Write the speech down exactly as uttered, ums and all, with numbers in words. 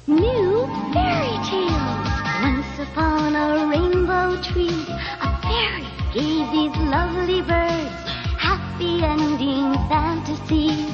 New fairy tales. Once upon a rainbow tree, a fairy gave these lovely birds happy ending fantasies.